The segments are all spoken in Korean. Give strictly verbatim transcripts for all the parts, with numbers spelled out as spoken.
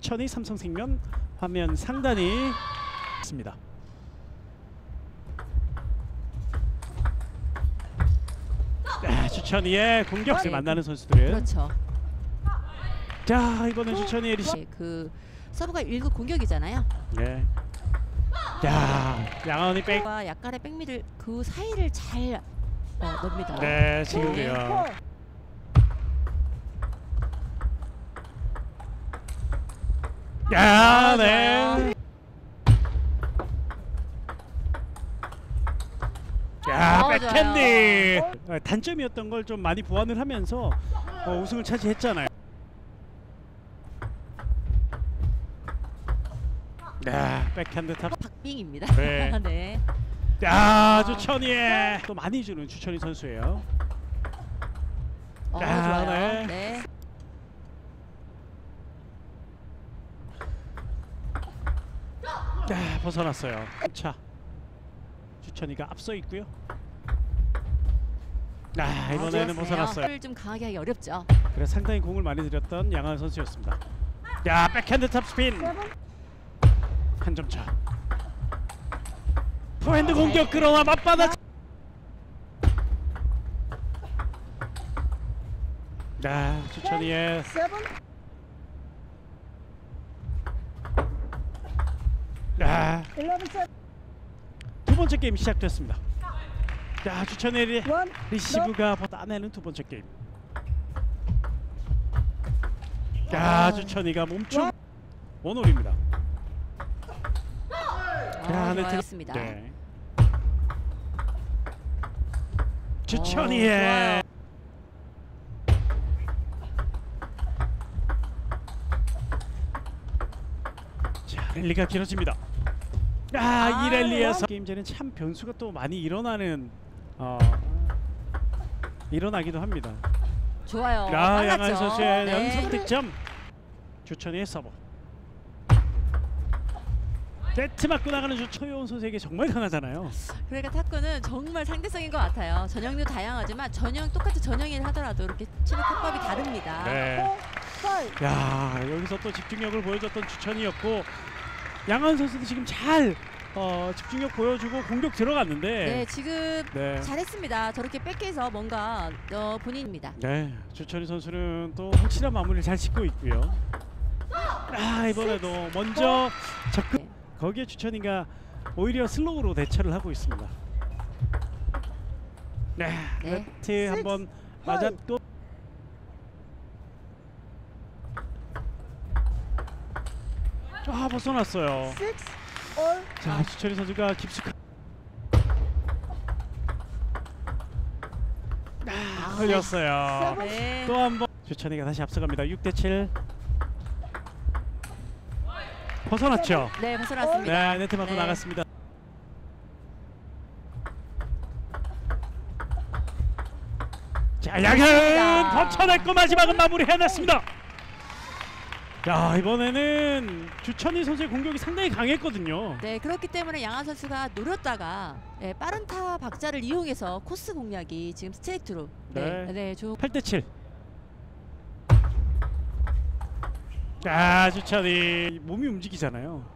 주천희 삼성생명 화면 상단이 있습니다. 네, 주천희의 공격을 네. 만나는 선수들은 그렇죠. 자 이번엔 주천희의 리시. 네, 그 서브가 일 구 공격이잖아요. 네. 야 양하은이 백. 와 약간의 백미를 그 사이를 잘 어, 넣습니다. 네 지금요. 야 아, 네. 야 아, 백핸디. 어, 단점이었던 걸 좀 많이 보완을 하면서 어, 우승을 차지했잖아요. 네 백핸드 탑. 박빙입니다. 네. 네. 야 주천희의 또 많이 주는 주천희 선수예요. 어, 아, 좋아요. 네. 네. 네 벗어났어요. 자 주천희가 앞서 있고요. 아 이번에는 아, 벗어났어요. 를 좀 강하게 하기 어렵죠. 그래서 상당히 공을 많이 들였던 양하은 선수였습니다. 야 백핸드 탑스핀 한 점 차. 포핸드 공격 끌어와 맞받아. 야 주천희의 야 두 번째 게임 시작됐습니다. 야 주천희의 리, 리시브가 따내는 두 번째 게임. 야 주천희가 몸쪽 원홀입니다. 야 아, 네트. 좋았습니다. 네. 주천희의 자 랠리가 길어집니다. 아, 아, 이 랠리에서 게임제는 참 변수가 또 많이 일어나는 어, 일어나기도 합니다. 좋아요. 아, 양하은 빨랐죠. 선수의 네. 연속 득점. 주천희의 서브. 네트 맞고 나가는 주 초여운 선수에게 정말 강하잖아요. 그러니까 탁구는 정말 상대성인 것 같아요. 전형도 다양하지만 전형 똑같은 전형일 하더라도 이렇게 치는 탁법이 다릅니다. 네. 야 여기서 또 집중력을 보여줬던 주천희였고 양하은 선수도 지금 잘 어, 집중력 보여주고 공격 들어갔는데. 네, 지금 네. 잘했습니다. 저렇게 뺏겨서 뭔가 어, 본인입니다. 네, 주천희 선수는 또 확실한 마무리를 잘 짓고 있고요. 아 이번에도 먼저 접근. 네. 거기에 주천희가 오히려 슬로우로 대처를 하고 있습니다. 네, 네. 네트 한번 맞았고. 아 벗어났어요. 자 주천희 선수가 깊숙한. 아 걸렸어요. 네. 또 한 번 주천희가 다시 앞서갑니다. 육 대 칠. 벗어났죠. 네, 벗어났습니다. 네, 네트 맞고 네. 나갔습니다. 자, 양하은 버텨냈고 마지막은 마무리해냈습니다. 야, 이번에는 주천희 선수의 공격이 상당히 강했거든요. 네, 그렇기 때문에 양하은 선수가 노렸다가 네, 빠른 타 박자를 이용해서 코스 공략이 지금 스트레이트로 네, 네. 네, 좋은. 팔 대 칠. 자, 주천희 몸이 움직이잖아요.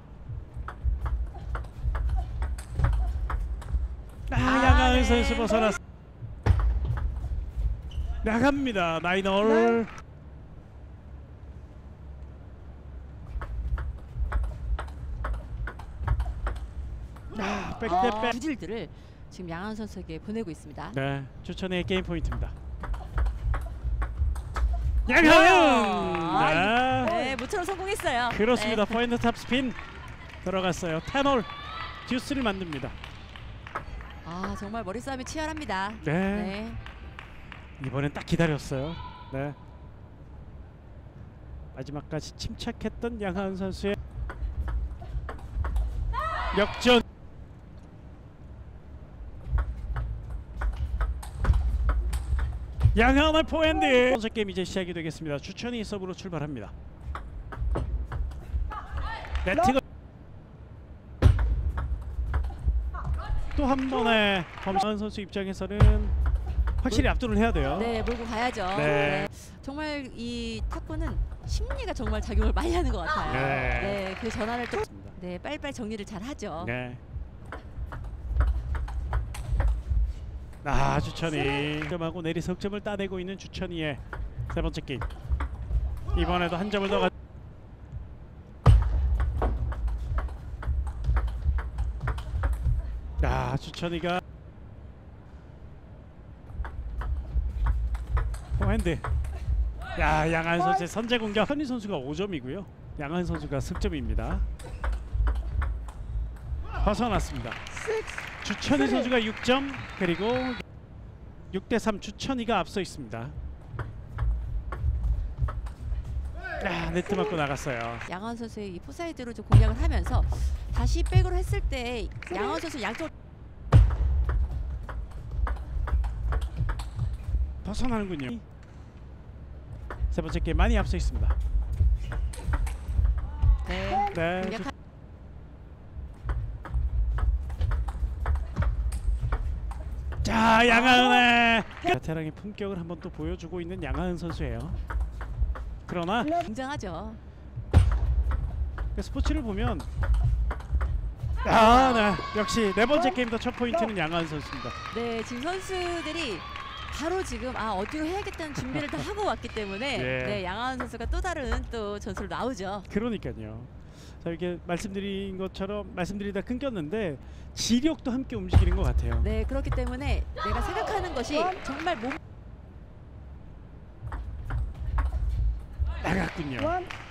아, 아, 양하은 네. 선수 벗어났. 나갑니다. 나인홀. 아, 백대 백. 구질들을 지금 양하은 선수에게 보내고 있습니다. 네, 주천의 게임 포인트입니다. 양하은. 네. 네, 모처럼 성공했어요. 그렇습니다. 네. 포인트 탑 스핀 들어갔어요. 텐홀 듀스를 만듭니다. 아, 정말 머리 싸움이 치열합니다. 네. 네. 이번엔 딱 기다렸어요. 네. 마지막까지 침착했던 양하은 선수의 역전. 양하은의 포핸드. 번째 게임 이제 시작이 되겠습니다. 주천희 서브로 출발합니다. 네트가 또 한 번에 범상은 선수 입장에서는 확실히 압도를 해야 돼요. 네, 몰고 가야죠. 네. 네. 정말 이 탁구는 심리가 정말 작용을 많이 하는 것 같아요. 네. 네, 그 전환을 또 맞습니다. 네, 빨리빨리 정리를 잘 하죠. 네. 아, 주천이 득점하고 내리 석점을 따내고 있는 주천이의 세 번째 게임. 이번에도 한 점을 더 가. 야, 주천이가 포핸드. 야, 양한 선수의 선제 공격. 현희 선수가 오 점이고요. 양한 선수가 석점입니다. 벗어났습니다. 주천희 선수가 육 점, 그리고 육 대 삼 주천이가 앞서 있습니다. 야, 네트 맞고 나갔어요. 양원 선수의 이 포사이드로 좀 공략을 하면서 다시 백으로 했을 때 양원 선수 양쪽 벗어나는군요. 세 번째 게임 많이 앞서 있습니다. 네, 네. 공략하... 자, 양하은의 베테랑의 품격을 한번 또 보여주고 있는 양하은 선수예요. 그러나 굉장하죠. 스포츠를 보면 아, 네. 역시 네 번째 게임부터 첫 포인트는 양하은 선수입니다. 네, 지금 선수들이 바로 지금 아 어디로 해야겠다는 준비를 다 하고 왔기 때문에 예. 네, 양하은 선수가 또 다른 또 전술로 나오죠. 그러니까요. 자, 이렇게 말씀드린 것처럼 말씀드리다 끊겼는데 지력도 함께 움직이는 것 같아요. 네, 그렇기 때문에 내가 생각하는 것이 정말 몸 나갔군요.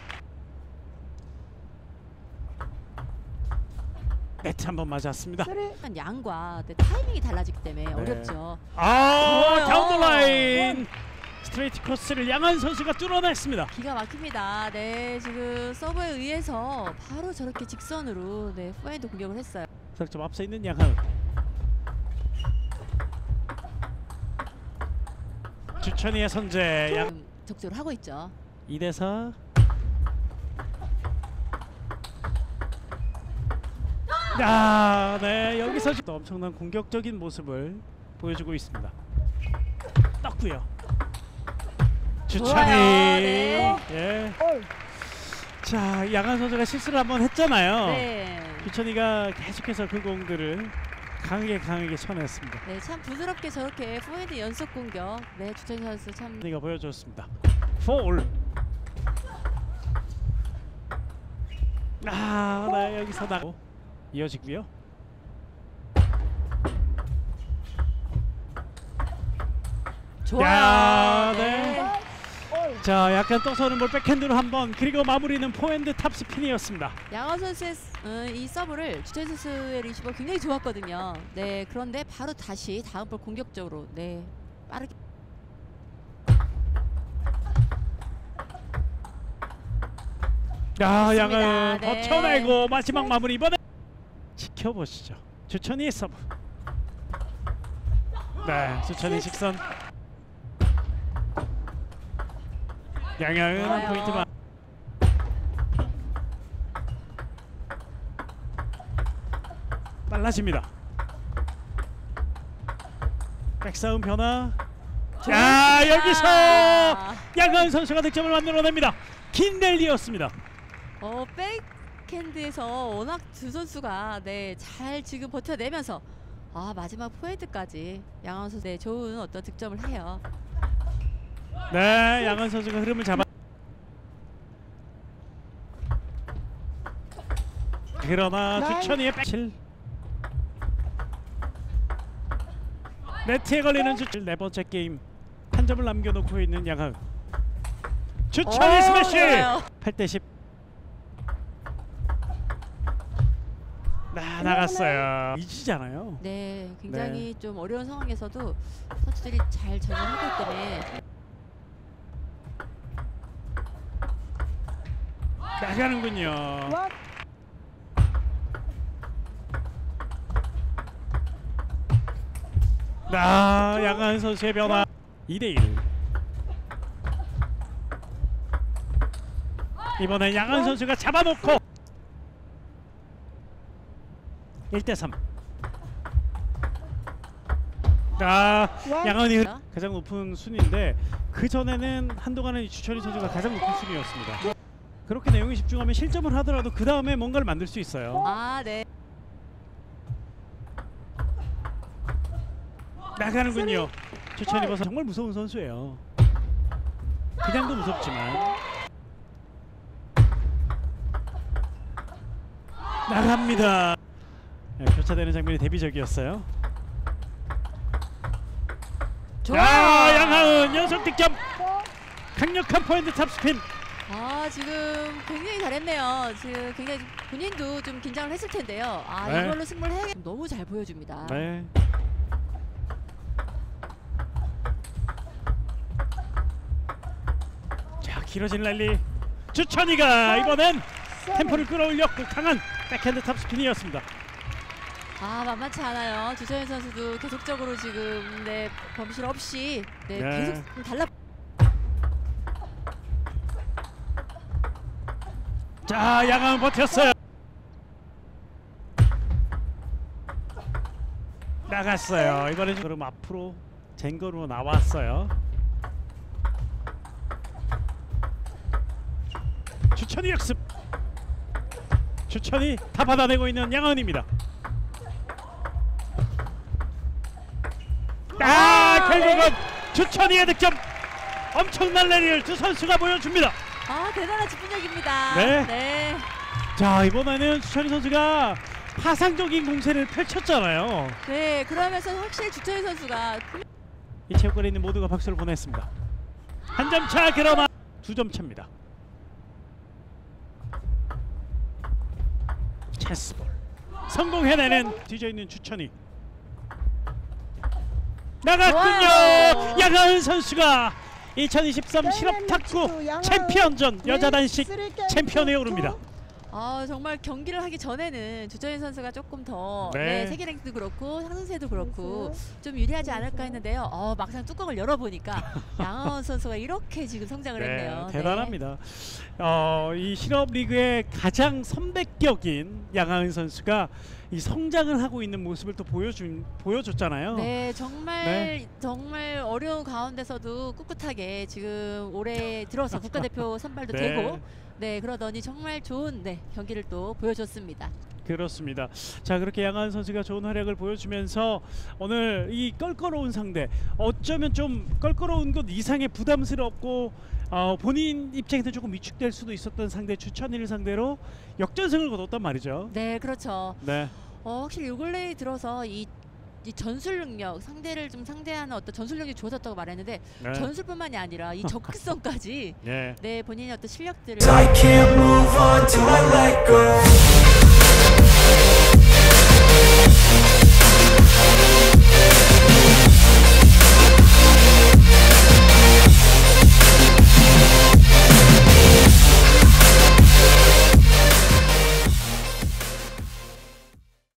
네트 한번 맞았습니다. 양과 네, 타이밍이 달라지기 때문에 네. 어렵죠. 아, 좋아요. 다운 더 라인. 스트레이트 코스를 양한 선수가 뚫어냈습니다. 기가 막힙니다. 네, 지금 서브에 의해서 바로 저렇게 직선으로 네, 포핸드 공격을 했어요. 득점 앞서 있는 양한. 주천이의 선제. 양 지금 적절을 하고 있죠. 이 대 사. 야, 네, 여기서 또 엄청난 공격적인 모습을 보여주고 있습니다. 떴고요. 주천이. 네. 예. 자, 양한 선수가 실수를 한번 했잖아요. 네. 주천이가 계속해서 그 공들을 강하게 강하게 쳐냈습니다. 네, 참 부드럽게 저렇게 포핸드 연속 공격. 네, 주천희 선수 참. 네가 보여줬습니다. 폴. 아, 네, 여기서 나고 이어지고요. 좋아요. 야, 네. 네. 자, 약간 떠서는 볼 백핸드로 한번, 그리고 마무리는 포핸드 탑스핀이었습니다. 양원 선수의 어, 이 서브를 주천희 선수의 리시버 굉장히 좋았거든요. 네, 그런데 바로 다시 다음 볼 공격적으로 네 빠르게. 야, 양을 네. 버텨내고 마지막 마무리. 이번에 지켜보시죠. 주천이의 서브. 네, 주천이 직선. 양양은 한 좋아요. 포인트만. 빨라집니다. 백사운 변화. 자, 여기서 양가은 선수가 득점을 만들어냅니다. 긴 랠리였습니다. 어, 백핸드에서 워낙 두 선수가 네, 잘 지금 버텨내면서 아, 마지막 포핸드까지 양원 선수 네, 좋은 어떤 득점을 해요. 네, 양한 선수가 흐름을 잡아. 그러나 주천이의 백칠. 네트에 걸리는 주천. 네 번째 게임 한 점을 남겨놓고 있는 양한. 주천이 스매시. 좋아요. 팔 대 십. 나 나갔어요. 이지잖아요. 네, 굉장히 네. 좀 어려운 상황에서도 선수들이 잘 적응하고 있기 때문에 나가는군요. 나 양한 선수의 변화. 이 대 일. 이번엔 양한 선수가 잡아놓고 일 대 삼. 아, 양원이 가장 높은 순위인데 그 전에는 한동안은 이 주천희 선수가 가장 높은 순위였습니다. 그렇게 내용에 집중하면 실점을 하더라도 그 다음에 뭔가를 만들 수 있어요. 아, 네. 나가는군요. 주천희 버섯 정말 무서운 선수예요. 그냥도 무섭지만 나갑니다. 네, 교차되는 장면이 대비적이었어요. 좋아. 아, 양하은 연속 득점. 강력한 포인트 탑스핀. 아, 지금 굉장히 잘했네요. 지금 굉장히 본인도 좀 긴장을 했을 텐데요. 아, 네. 이걸로 승부를 해 너무 잘 보여줍니다. 네. 자, 길어진 랠리. 주천이가 이번엔 템포를 끌어올렸고 강한 백핸드 탑스핀이었습니다. 아, 만만치 않아요. 주천희 선수도 계속적으로 지금 네 범실 없이 네, 네. 계속 달라. 자, 양하은 버텼어요. 나갔어요. 이번엔 그럼 앞으로 쟁거로 나왔어요. 주천이 역습. 주천이 다 받아내고 있는 양하은입니다. 아, 결국은 주천이의 득점. 엄청난 랠리를 두 선수가 보여줍니다. 아, 대단한 집중력입니다. 네. 네. 자, 이번에는 주천희 선수가 파상적인 공세를 펼쳤잖아요. 네, 그러면서 확실히 주천희 선수가 이 체육관에 있는 모두가 박수를 보냈습니다. 한 점 차, 그러나 두 점 차입니다. 체스볼 성공해내는 뒤져있는 주천희. 나갔군요. 와우. 양하은 선수가 이천이십삼 실업탁구 챔피언전 여자 단식 챔피언에 오릅니다. 아, 정말 경기를 하기 전에는 주천희 선수가 조금 더 네. 네, 세계 랭크도 그렇고 상승세도 그렇고 좀 유리하지 않을까 했는데요. 어, 막상 뚜껑을 열어보니까 양하은 선수가 이렇게 지금 성장을 네, 했네요. 대단합니다. 어, 이 실업 리그의 가장 선배격인 양하은 선수가 이 성장을 하고 있는 모습을 또 보여준 보여줬잖아요. 네, 네, 정말 네. 정말 어려운 가운데서도 꿋꿋하게 지금 올해 들어서 국가대표 선발도 네. 되고 네, 그러더니 정말 좋은 네, 경기를 또 보여줬습니다. 그렇습니다. 자, 그렇게 양하은 선수가 좋은 활약을 보여주면서 오늘 이 껄끄러운 상대, 어쩌면 좀 껄끄러운 것 이상의 부담스럽고 어, 본인 입장에서 조금 위축될 수도 있었던 상대 주천희를 상대로 역전승을 거뒀단 말이죠. 네, 그렇죠. 네. 어, 확실히 요 근래에 들어서 이, 이 전술 능력, 상대를 좀 상대하는 어떤 전술 능력이 좋아졌다고 말했는데 네. 전술뿐만이 아니라 이 접근성까지 네. 네, 본인의 어떤 실력들을 I can't move on till I let go.